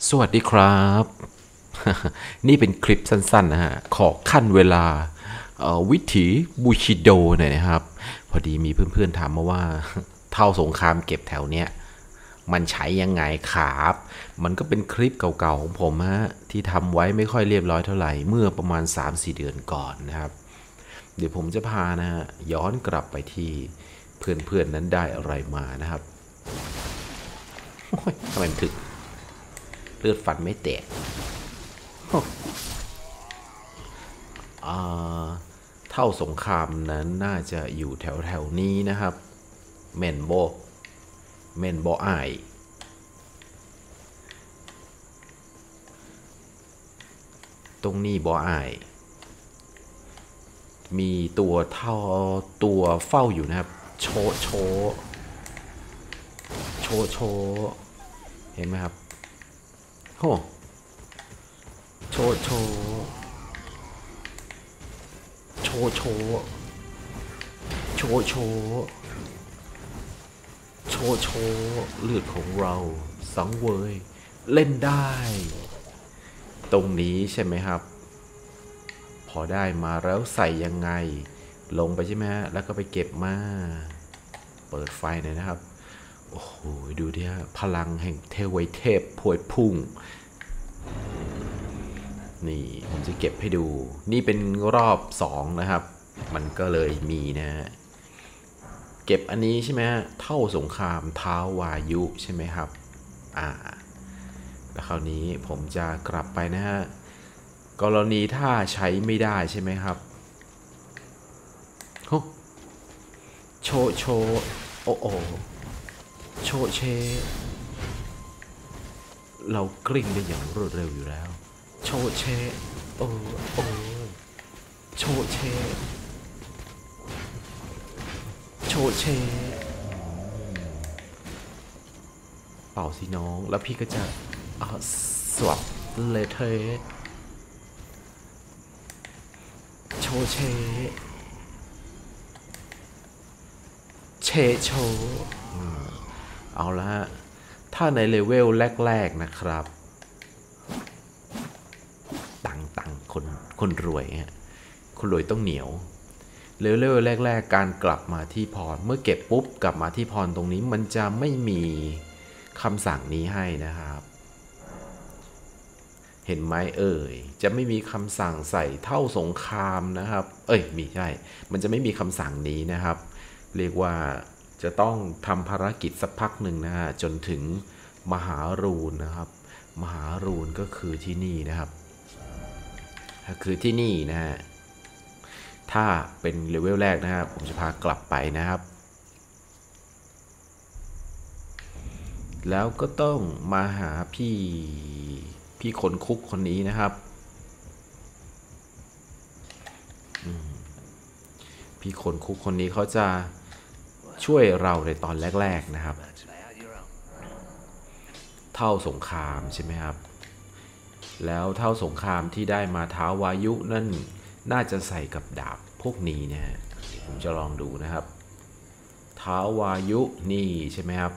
สวัสดีครับ นี่เป็นคลิปสั้นๆนะฮะขอขั้นเวลาวิถีบูชิโดหน่อยนะครับพอดีมีเพื่อนๆถามมาว่าเท่าสงครามเก็บแถวเนี้ยมันใช้ยังไงครับมันก็เป็นคลิปเก่าๆของผมฮะที่ทำไว้ไม่ค่อยเรียบร้อยเท่าไหร่เมื่อประมาณ 3-4 เดือนก่อนนะครับเดี๋ยวผมจะพานะฮะย้อนกลับไปที่เพื่อนๆนั้นได้อะไรมานะครับทำไมถึงเลือดฟันไม่แตก เท่าสงครามนั้นน่าจะอยู่แถวๆนี้นะครับเมนโบไอตรงนี้บอไอมีตัวเท่าตัวเฝ้าอยู่นะครับโชเห็นไหมครับโหโชโชโชโชโชโชโชโชเลือดของเราสังเวยเล่นได้ตรงนี้ใช่ไหมครับพอได้มาแล้วใส่ยังไงลงไปใช่ไหมฮะแล้วก็ไปเก็บมาเปิดไฟหน่อยนะครับโอ้โหดูดิฮะพลังแห่งเทวเทพพวยพุ่งนี่ผมจะเก็บให้ดูนี่เป็นรอบ2นะครับมันก็เลยมีนะฮะเก็บอันนี้ใช่ไหมฮะเท่าสงครามท้าววายุใช่ไหมครับแล้วคราวนี้ผมจะกลับไปนะฮะกรณีถ้าใช้ไม่ได้ใช่ไหมครับโชโอโอโชเชเรากลิ้งได้อย่างรวดเร็วอยู่แล้วโชเชโอโอโชเชโชเชเป่าสิน้องแล้วพี่ก็จะสวับเลเทโชเชเชโชเอาละฮะถ้าในเลเวลแรกๆนะครับตังคนรวยฮะคนรวยต้องเหนียวเลเวลแรกๆการกลับมาที่พรเมื่อเก็บปุ๊บกลับมาที่พรตรงนี้มันจะไม่มีคำสั่งนี้ให้นะครับเห็นไหมจะไม่มีคำสั่งใส่เท่าสงครามนะครับมีใช่มันจะไม่มีคำสั่งนี้นะครับเรียกว่าจะต้องทำภารกิจสักพักหนึ่งนะฮะจนถึงมหารูนนะครับมหารูนก็คือที่นี่นะครับคือที่นี่นะฮะถ้าเป็นเลเวลแรกนะครับผมจะพากลับไปนะครับแล้วก็ต้องมาหาพี่คนคุกคนนี้นะครับพี่คนคุกคนนี้เขาจะช่วยเราในตอนแรกๆนะครับเท่าสงครามใช่ไหมครับแล้วเท่าสงครามที่ได้มาท้าววายุนั่นน่าจะใส่กับดาบพวกนี้นะฮะผมจะลองดูนะครับท้าววายุนี่ใช่ไหมครับ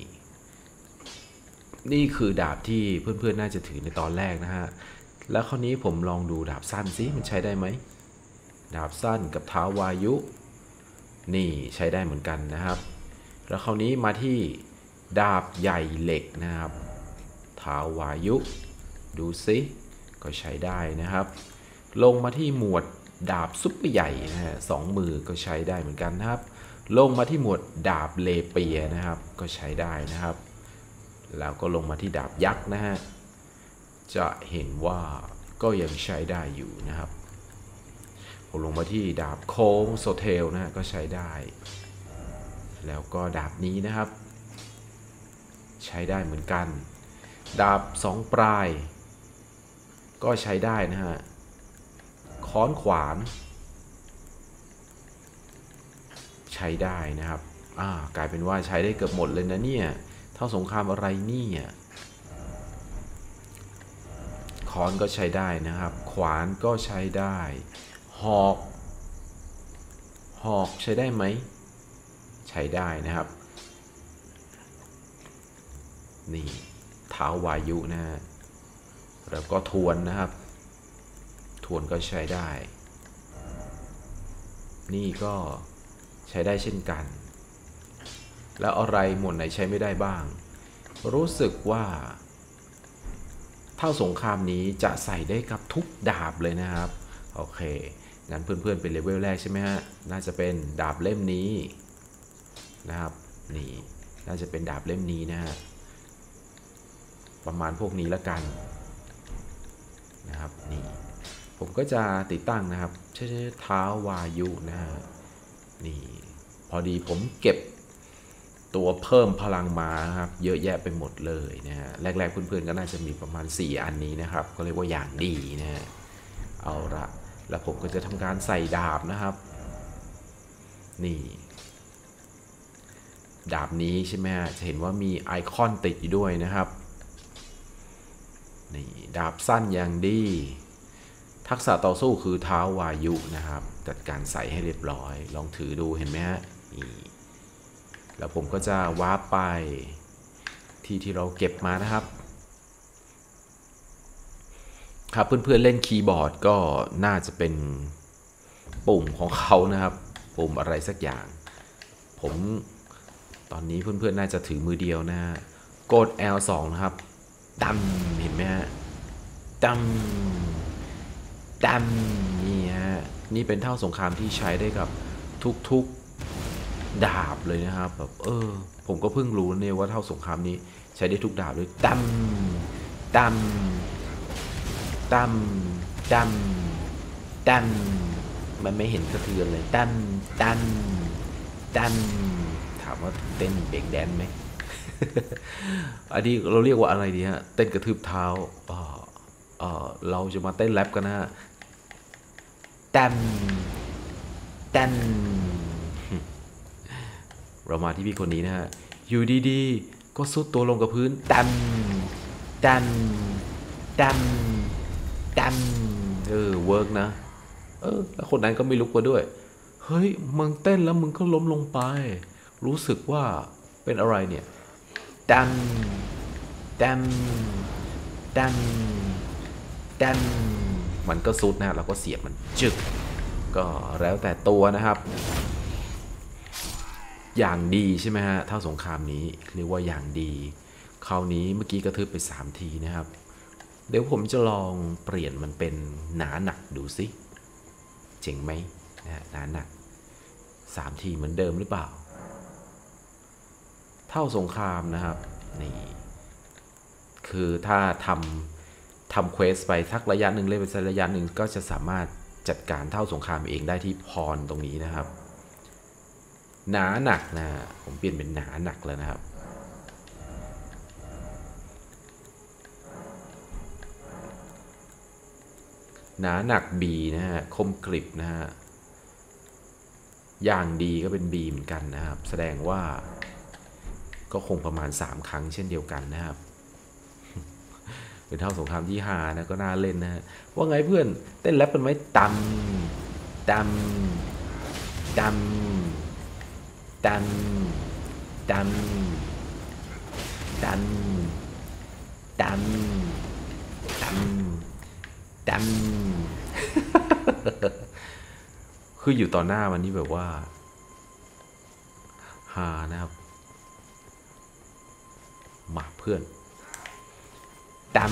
นี่คือดาบที่เพื่อนๆน่าจะถือในตอนแรกนะฮะแล้วคราวนี้ผมลองดูดาบสั้นซิมันใช้ได้ไหมดาบสั้นกับท้าววายุนี่ใช้ได้เหมือนกันนะครับแล้วคราวนี้มาที่ดาบใหญ่เหล็กนะครับท้าววายุดูซิก็ใช้ได้นะครับลงมาที่หมวดดาบซุปเปอร์ใหญ่นะฮะ2 มือก็ใช้ได้เหมือนกันนะครับลงมาที่หมวดดาบเลเปียนะครับก็ใช้ได้นะครับแล้วก็ลงมาที่ดาบยักษ์นะฮะจะเห็นว่าก็ยังใช้ได้อยู่นะครับผมลงมาที่ดาบโค้งโซเทลนะฮะก็ใช้ได้แล้วก็ดาบนี้นะครับใช้ได้เหมือนกันดาบ2 ปลายก็ใช้ได้นะฮะค้อนขวานใช้ได้นะครับกลายเป็นว่าใช้ได้เกือบหมดเลยนะเนี่ยเท่าสงครามอะไรเนี่ยค้อนก็ใช้ได้นะครับขวานก็ใช้ได้หอกใช้ได้ไหมใช้ได้นะครับ นี่ท้าววายุนะฮะแล้วก็ทวนนะครับทวนก็ใช้ได้นี่ก็ใช้ได้เช่นกันแล้วอะไรหมวดไหนใช้ไม่ได้บ้างรู้สึกว่าเท่าสงครามนี้จะใส่ได้กับทุกดาบเลยนะครับโอเคงั้นเพื่อนๆเป็นเลเวลแรกใช่ไหมฮะน่าจะเป็นดาบเล่มนี้นะครับนี่น่าจะเป็นดาบเล่มนี้นะฮะประมาณพวกนี้ละกันนะครับนี่ผมก็จะติดตั้งนะครับใช้เท้าวายุนะฮะนี่พอดีผมเก็บตัวเพิ่มพลังมาครับเยอะแยะไปหมดเลยนะฮะแรกๆเพื่อนๆก็น่าจะมีประมาณ4อันนี้นะครับก็เรียกว่าอย่างดีนะฮะเอาละแล้วผมก็จะทำการใส่ดาบนะครับนี่ดาบนี้ใช่ไหมฮะจะเห็นว่ามีไอคอนติดอยู่ด้วยนะครับนี่ดาบสั้นอย่างดีทักษะต่อสู้คือเท้าวายุนะครับจัดการใส่ให้เรียบร้อยลองถือดูเห็นไหมฮะนี่แล้วผมก็จะวาร์ปไปที่เราเก็บมานะครับครับเพื่อนๆเล่นคีย์บอร์ดก็น่าจะเป็นปุ่มของเขานะครับปุ่มอะไรสักอย่างผมตอนนี้เพื่อนๆน่าจะถือมือเดียวนะกด L2 นะครับดัมเห็นไหมฮะดัมนี่ฮะนี่เป็นเท่าสงครามที่ใช้ได้กับทุกๆดาบเลยนะครับแบบผมก็เพิ่งรู้เนี่ยว่าเท่าสงครามนี้ใช้ได้ทุกดาบเลยดัมมันไม่เห็นกระเทือนเลยดัมถามว่าเต้นเบรกแดนไหม อันนี้เราเรียกว่าอะไรดีฮะเต้นกระทืบเท้าเราจะมาเต้นแรปกันนะฮะดัมเรามาที่พี่คนนี้นะฮะอยู่ดีๆก็ซุดตัวลงกับพื้นดัมเวิร์กนะแล้วคนนั้นก็ไม่ลุกมาด้วยเฮ้ยมึงเต้นแล้วมึงก็ล้มลงไปรู้สึกว่าเป็นอะไรเนี่ยดัมมันก็ซุดนะเราก็เสียบมันจึกก็แล้วแต่ตัวนะครับอย่างดีใช่ไหมฮะเท่าสงครามนี้เรียกว่าอย่างดีคราวนี้เมื่อกี้กระทืบไป3 ทีนะครับเดี๋ยวผมจะลองเปลี่ยนมันเป็นหนาหนักดูสิเจ๋งไหมนะหนาหนัก3 ทีเหมือนเดิมหรือเปล่าเท่าสงครามนะครับนี่คือถ้าทำเควสไปสักระยะหนึ่งเล่นไปสักระยะหนึ่งก็จะสามารถจัดการเท่าสงครามเองได้ที่พรตรงนี้นะครับหนาหนักนะผมเปลี่ยนเป็นหนาหนักแล้วนะครับหนาหนัก B นะฮะคมกริบนะฮะอย่างดีก็เป็น B เหมือนกันนะครับแสดงว่าก็คงประมาณ3 ครั้งเช่นเดียวกันนะครับเป็นเท่าสงครามที่5นะก็น่าเล่นนะฮะว่าไงเพื่อนเต้นแรปเป็นไหมดัมคืออยู่ต่อหน้ามันนี่แบบว่าฮานะครับมาเพื่อนดัม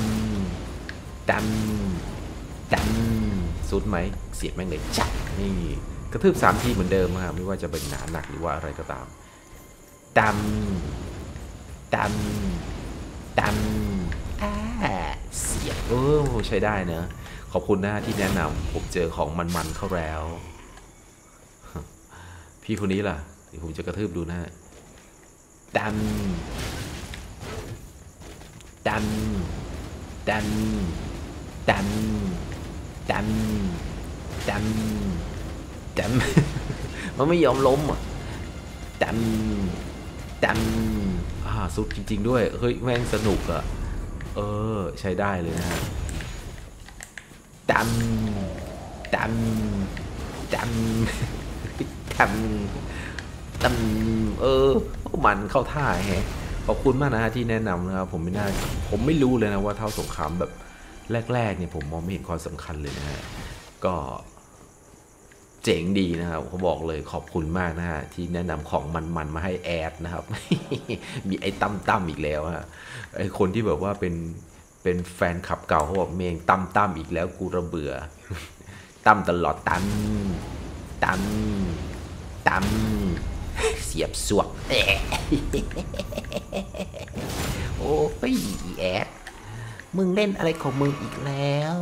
สุดไหมเสียบแม่งเลยจับนี่กระทืบ3 ทีเหมือนเดิมครับไม่ว่าจะเป็นหนาหนักหรือว่าอะไรก็ตามดัมเสียบใช้ได้เนอะขอบคุณนะที่แนะนำผมเจอของมันเข้าแล้วพี่คนนี้ล่ะเดี๋ยวผมจะกระทืบดูนะดัมมันไม่ยอมล้มอ่ะดัมสุดจริงๆด้วยเฮ้ยแม่งสนุกอ่ะใช้ได้เลยนะฮะดัมมันเข้าท่าแฮะขอบคุณมากนะฮะที่แนะนำนะครับผมไม่รู้เลยนะว่าเท่าสงครามแบบแรกๆเนี่ยผมมองไม่เห็นความสำคัญเลยนะฮะก็เจ๋งดีนะครับเขาบอกเลยขอบคุณมากนะฮะที่แนะนำของมันๆมาให้แอดนะครับ มีไอ้ตั้มอีกแล้วฮะไอ้คนที่แบบว่าเป็นแฟนคลับเก่าเขาบอกเมงตั้มอีกแล้วกูระเบื่อ ตั้มตลอดตั้มเสียบสวก โอ้ยแอดมึงเล่นอะไรของมึงอีกแล้ว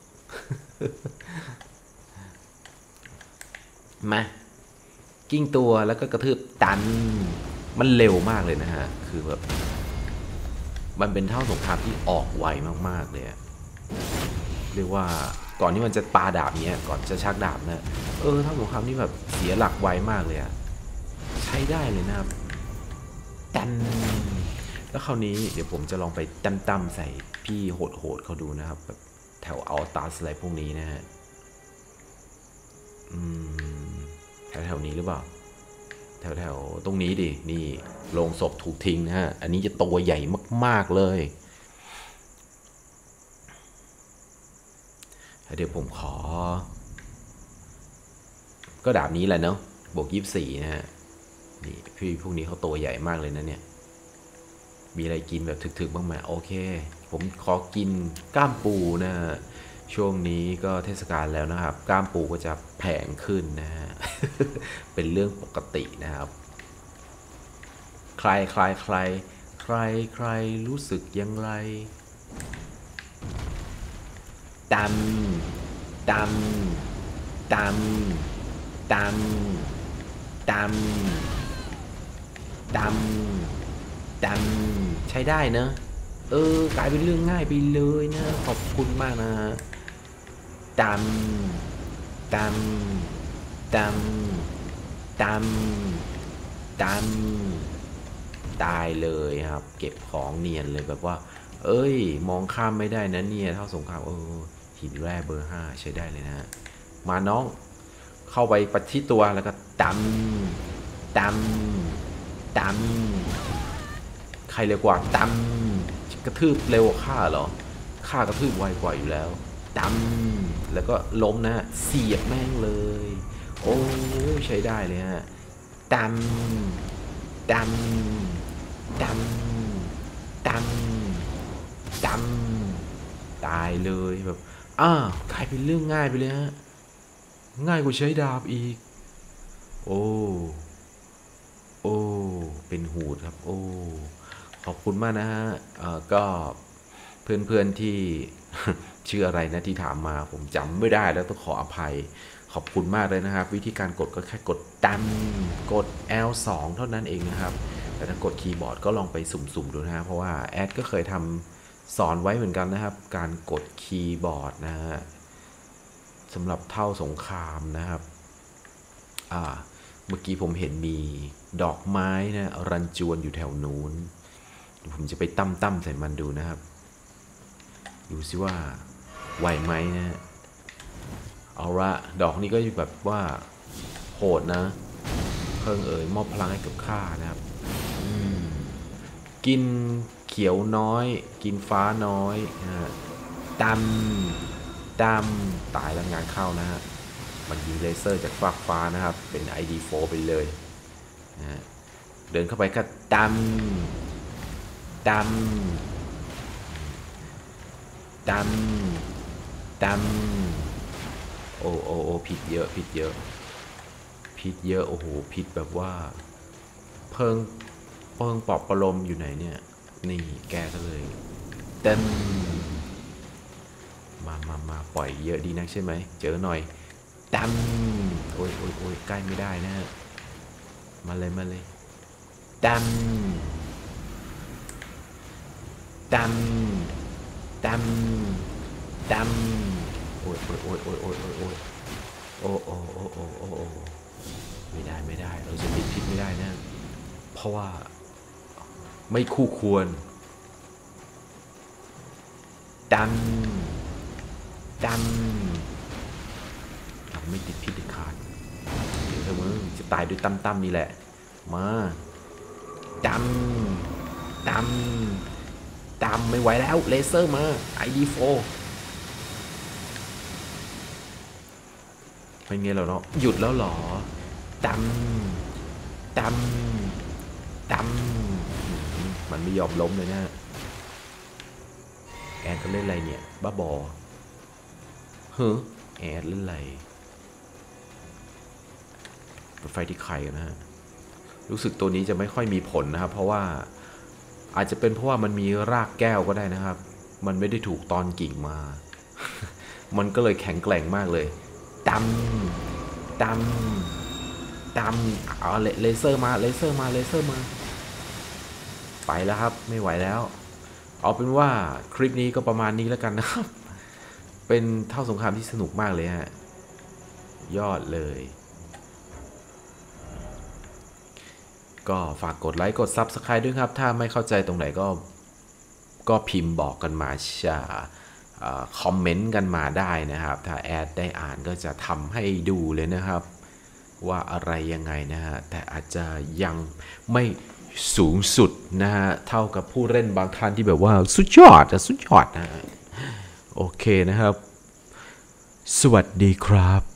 มากิ้งตัวแล้วก็กระทืบตันมันเร็วมากเลยนะฮะคือแบบมันเป็นเท่าสงครามที่ออกไวมากๆเลยเรียกว่าก่อนที่มันจะปาดาบเนี้ยก่อนจะชักดาบนะเท่าสงครามนี่แบบเสียหลักไวมากเลยอะใช้ได้เลยนะครับตันแล้วคราวนี้เดี๋ยวผมจะลองไปตั้มใส่พี่โหดเขาดูนะครับแบบแถวอัลตัสอะไรพวกนี้นะฮะแถวนี้หรือเปล่าแถวตรงนี้ดินี่โลงศพถูกทิ้งนะฮะอันนี้จะตัวใหญ่มากๆเลยเดี๋ยวผมขอก็ดาบนี้แหละเนาะบวก24นะฮะนี่พี่พวกนี้เขาตัวใหญ่มากเลยนะเนี่ยมีอะไรกินแบบถึกๆบ้างไหมโอเคผมขอกินก้ามปูนะฮะช่วงนี้ก็เทศกาลแล้วนะครับก้ามปูก็จะแพงขึ้นนะฮะ เป็นเรื่องปกตินะครับใครรู้สึกอย่างไรตำตำตำตำตำตำตำใช้ได้เนอะกลายเป็นเรื่องง่ายไปเลยนะขอบคุณมากนะตำตำตำตำตำตายเลยครับเก็บของเนียนเลยแบบว่ามองข้ามไม่ได้นะเนี่ยเท่าสงครามหินแร่เบอร์ 5ใช้ได้เลยนะมาน้องเข้าไปประชิดตัวแล้วก็ตำใครเร็วกว่าตำกระทืบเร็วกว่าข้าเหรอข้ากระทืบไวกว่าอยู่แล้วตำแล้วก็ล้มนะเสียบแม่งเลยโอ้ใช้ได้เลยฮะตำตายเลยแบบกลายเป็นเรื่องง่ายไปเลยฮะง่ายกว่าใช้ดาบอีกโอ้เป็นหูดครับขอบคุณมากนะฮะก็เพื่อนที่ ชื่ออะไรนะที่ถามมาผมจำไม่ได้แล้วต้องขออภัยขอบคุณมากเลยนะครับวิธีการกดก็แค่กดกด L2 เท่านั้นเองนะครับแต่ถ้ากดคีย์บอร์ดก็ลองไปสุ่มๆดูนะฮะเพราะว่าแอดก็เคยทำสอนไว้เหมือนกันนะครับการกดคีย์บอร์ดนะฮะสำหรับเท่าสงครามนะครับเมื่อกี้ผมเห็นมีดอกไม้นะรันจวนอยู่แถวนู้นผมจะไปตั้มใส่มันดูนะครับดูซิว่าไหวไหมนะเอาละดอกนี้ก็แบบว่าโหดนะเพิ่งมอบพลังให้กับข้านะครับกินเขียวน้อยกินฟ้าน้อยตายแล้วงานเข้านะฮะมันยิงเลเซอร์จากฟากฟ้านะครับเป็น ID4 ไปเลยนะเดินเข้าไปก็ตำโอ้ผิดเยอะโอ้โหผิดแบบว่าเพิงปอบประโลมอยู่ไหนเนี่ยนี่แกก็เลยเต็มมาปล่อยเยอะดีนักใช่ไหมเจอหน่อยตำโอ้ยใกล้ไม่ได้นะฮะมาเลยตำโอ้ยโอ้ไม่ได้เราจะติดพิษไม่ได้นะเพราะว่าไม่คู่ควรตำไม่ติดพิษเด็ดขาดเดี๋ยวมึงจะตายด้วยตั้มนี่แหละมาตำไม่ไหวแล้วเลเซอร์มา ID4 เป็นไงแล้วเนาะหยุดแล้วหรอดมันไม่ยอมล้มเลยนะแอนก็เล่นอะไรเนี่ยบ้าบอแอนเล่นอะไรไฟที่ไข่กันนะฮะรู้สึกตัวนี้จะไม่ค่อยมีผลนะครับเพราะว่าอาจจะเป็นเพราะว่ามันมีรากแก้วก็ได้นะครับมันไม่ได้ถูกตอนกิ่งมา มันก็เลยแข็งแกร่งมากเลยดเอาเลเซอร์มาไปแล้วครับไม่ไหวแล้วเอาเป็นว่าคลิปนี้ก็ประมาณนี้แล้วกันนะครับเป็นเท่าสงครามที่สนุกมากเลยฮะยอดเลยก็ฝากกดไลค์กด Subscribe ด้วยครับถ้าไม่เข้าใจตรงไหนก็พิมพ์บอกกันมาคอมเมนต์กันมาได้นะครับถ้าแอดได้อ่านก็จะทำให้ดูเลยนะครับว่าอะไรยังไงนะฮะแต่อาจจะยังไม่สูงสุดนะฮะเท่ากับผู้เล่นบางท่านที่แบบว่าสุดยอดนะฮะโอเคนะครับสวัสดีครับ